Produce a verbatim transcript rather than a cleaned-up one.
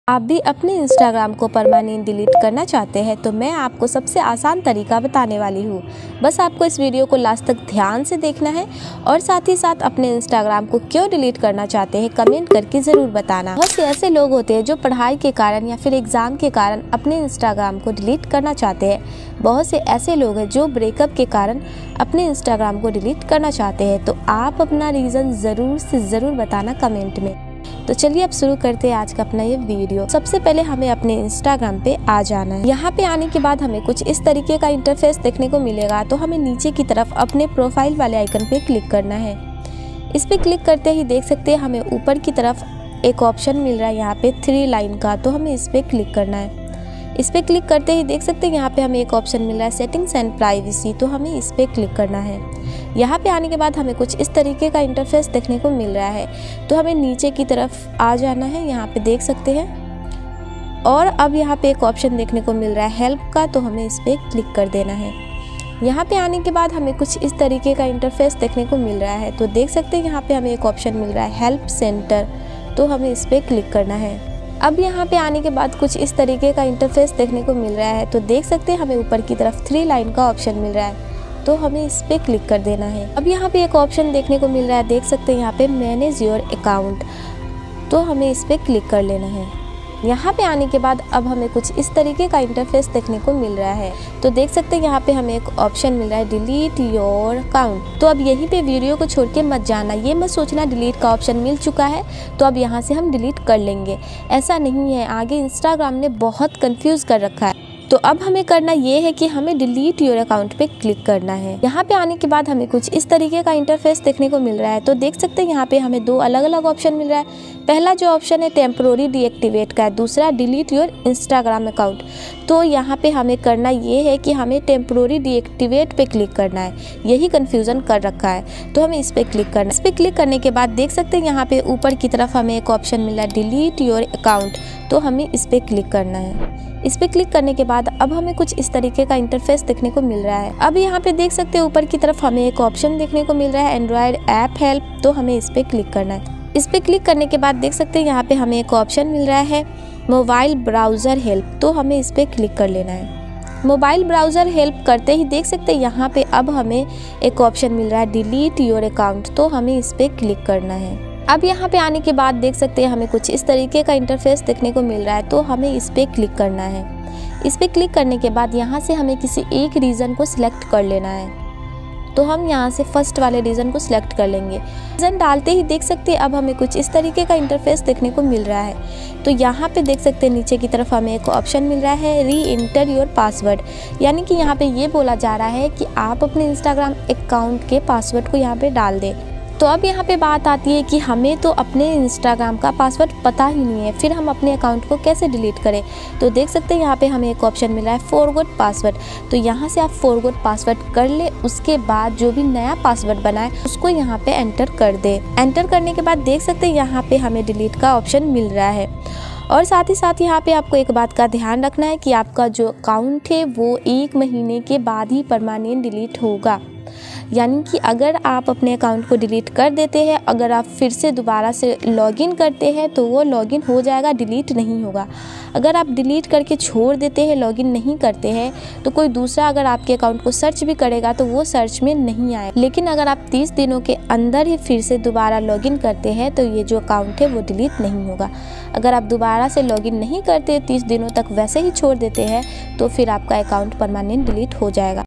आप भी अपने इंस्टाग्राम को परमानेंट डिलीट करना चाहते हैं तो मैं आपको सबसे आसान तरीका बताने वाली हूँ। बस आपको इस वीडियो को लास्ट तक ध्यान से देखना है और साथ ही साथ अपने इंस्टाग्राम को क्यों डिलीट करना चाहते हैं कमेंट करके ज़रूर बताना। बहुत से ऐसे लोग होते हैं जो पढ़ाई के कारण या फिर एग्ज़ाम के कारण अपने इंस्टाग्राम को डिलीट करना चाहते हैं। बहुत से ऐसे लोग हैं जो ब्रेकअप के कारण अपने इंस्टाग्राम को डिलीट करना चाहते हैं। तो आप अपना रीज़न ज़रूर से ज़रूर बताना कमेंट में। तो चलिए अब शुरू करते हैं आज का अपना ये वीडियो। सबसे पहले हमें अपने इंस्टाग्राम पे आ जाना है। यहाँ पे आने के बाद हमें कुछ इस तरीके का इंटरफेस देखने को मिलेगा। तो हमें नीचे की तरफ अपने प्रोफाइल वाले आइकन पे क्लिक करना है। इस पे क्लिक करते ही देख सकते हैं हमें ऊपर की तरफ एक ऑप्शन मिल रहा है यहाँ पे थ्री लाइन का। तो हमें इस पे क्लिक करना है। इस पे क्लिक करते ही देख सकते हैं यहाँ पे हमें एक ऑप्शन मिल रहा है सेटिंग्स एंड प्राइवेसी। तो हमें इस पे क्लिक करना है। यहाँ पे आने के बाद हमें कुछ इस तरीके का इंटरफेस देखने को मिल रहा है। तो हमें नीचे की तरफ आ जाना है। यहाँ पे देख सकते हैं और अब यहाँ पे एक ऑप्शन देखने को मिल रहा है हेल्प का। तो हमें इस पे क्लिक कर देना है। यहाँ पे आने के बाद हमें कुछ इस तरीके का इंटरफेस देखने को मिल रहा है। तो देख सकते हैं यहाँ पे हमें एक ऑप्शन मिल रहा है हेल्प सेंटर। तो हमें इस पे क्लिक करना है। अब यहाँ पे आने के बाद कुछ इस तरीके का इंटरफेस देखने को मिल रहा है। तो देख सकते हैं हमें ऊपर की तरफ थ्री लाइन का ऑप्शन मिल रहा है। तो हमें इस पे क्लिक कर देना है। अब यहाँ पे एक ऑप्शन देखने को मिल रहा है। देख सकते हैं यहाँ पे मैनेज योर अकाउंट। तो हमें इस पे क्लिक कर लेना है। यहाँ पे आने के बाद अब हमें कुछ इस तरीके का इंटरफेस देखने को मिल रहा है। तो देख सकते हैं यहाँ पे हमें एक ऑप्शन मिल रहा है डिलीट योर अकाउंट। तो अब यहीं पे वीडियो को छोड़ के मत जाना। ये मत सोचना डिलीट का ऑप्शन मिल चुका है तो अब यहाँ से हम डिलीट कर लेंगे। ऐसा नहीं है। आगे इंस्टाग्राम ने बहुत कंफ्यूज कर रखा है। तो अब हमें करना ये है कि हमें डिलीट योर अकाउंट पे क्लिक करना है। यहाँ पे आने के बाद हमें कुछ इस तरीके का इंटरफेस देखने को मिल रहा है। तो देख सकते हैं यहाँ पे हमें दो अलग अलग ऑप्शन मिल रहा है। पहला जो ऑप्शन है टेम्परोरी डीएक्टिवेट का है, दूसरा डिलीट योर इंस्टाग्राम अकाउंट। तो यहाँ पे हमें करना ये है कि हमें टेम्परोरी डीएक्टिवेट पे क्लिक करना है। यही कन्फ्यूज़न कर रखा है। तो हमें इस पर क्लिक करना है। इस पर क्लिक करने के बाद देख सकते हैं यहाँ पे ऊपर की तरफ हमें एक ऑप्शन मिला है डिलीट योर अकाउंट। तो हमें इस पर क्लिक करना है। इस पे क्लिक करने के बाद अब हमें कुछ इस तरीके का इंटरफेस देखने को मिल रहा है। अब यहाँ पे देख सकते हैं ऊपर की तरफ हमें एक ऑप्शन देखने को मिल रहा है एंड्रॉयड ऐप हेल्प। तो हमें इस पे क्लिक करना है। इस पे क्लिक करने के बाद देख सकते हैं यहाँ पे हमें एक ऑप्शन मिल रहा है मोबाइल ब्राउज़र हेल्प। तो हमें इस पे क्लिक कर लेना है। मोबाइल ब्राउज़र हेल्प करते ही देख सकते हैं यहाँ पे अब हमें एक ऑप्शन मिल रहा है डिलीट योर अकाउंट। तो हमें इस पे क्लिक करना है। अब यहाँ पे आने के बाद देख सकते हैं हमें कुछ इस तरीके का इंटरफेस देखने को मिल रहा है। तो हमें इस पे क्लिक करना है। इस पे क्लिक करने के बाद यहाँ से हमें किसी एक रीज़न को सिलेक्ट कर लेना है। तो हम यहाँ से फर्स्ट वाले रीज़न को सिलेक्ट कर लेंगे। रीज़न डालते ही देख सकते हैं अब हमें कुछ इस तरीके का इंटरफेस देखने को मिल रहा है। तो यहाँ पे देख सकते हैं नीचे की तरफ हमें एक ऑप्शन मिल रहा है री इंटर योर पासवर्ड। यानी कि यहाँ पे ये बोला जा रहा है कि आप अपने इंस्टाग्राम अकाउंट के पासवर्ड को यहाँ पे डाल दें। तो अब यहाँ पे बात आती है कि हमें तो अपने इंस्टाग्राम का पासवर्ड पता ही नहीं है, फिर हम अपने अकाउंट को कैसे डिलीट करें। तो देख सकते हैं यहाँ पे हमें एक ऑप्शन मिला है फॉरगॉट पासवर्ड। तो यहाँ से आप फॉरगॉट पासवर्ड कर ले। उसके बाद जो भी नया पासवर्ड बनाए उसको यहाँ पे एंटर कर दे। एंटर करने के बाद देख सकते हैं यहाँ पे हमें डिलीट का ऑप्शन मिल रहा है। और साथ ही साथ यहाँ पे आपको एक बात का ध्यान रखना है कि आपका जो अकाउंट है वो एक महीने के बाद ही परमानेंट डिलीट होगा। यानी कि अगर आप अपने अकाउंट को डिलीट कर देते हैं, अगर आप फिर से दोबारा से लॉगिन करते हैं तो वो लॉगिन हो जाएगा, डिलीट नहीं होगा। अगर आप डिलीट करके छोड़ देते हैं, लॉगिन नहीं करते हैं, तो कोई दूसरा अगर आपके अकाउंट को सर्च भी करेगा तो वो सर्च में नहीं आए। लेकिन अगर आप तीस दिनों के अंदर ही फिर से दोबारा लॉगिन करते हैं तो ये जो अकाउंट है वो डिलीट नहीं होगा। अगर आप दोबारा से लॉगिन नहीं करते, तीस दिनों तक वैसे ही छोड़ देते हैं, तो फिर आपका अकाउंट परमानेंट डिलीट हो जाएगा।